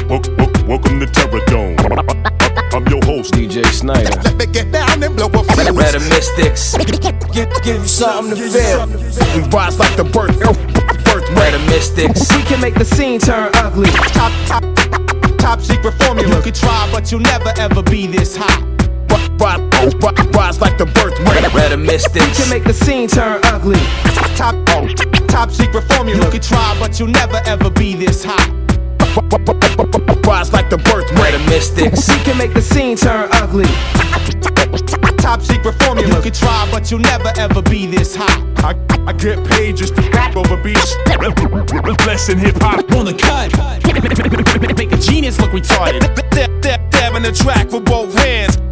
Welcome to Terror Dome. I'm your host, DJ Snyder. Let me get down and blow a fuse. Rhythm Mystics. Give you something to feel. We rise like the birth Rhythm Mystics. We can make the scene turn ugly. Top secret formula. You can try, but you'll never ever be this hot. Rise like the birth Rhythm Mystics. We can make the scene turn ugly. Top secret formula. You can try, but you'll never ever be this hot. Rise like the birth Rhythm Mystics. We can make the scene turn ugly. Top secret formula. You can try, but you'll never ever be this hot. I get paid just to rap over beats. Blessing hip hop On the cut. Make a genius look retarded. Dabbing the track with both hands.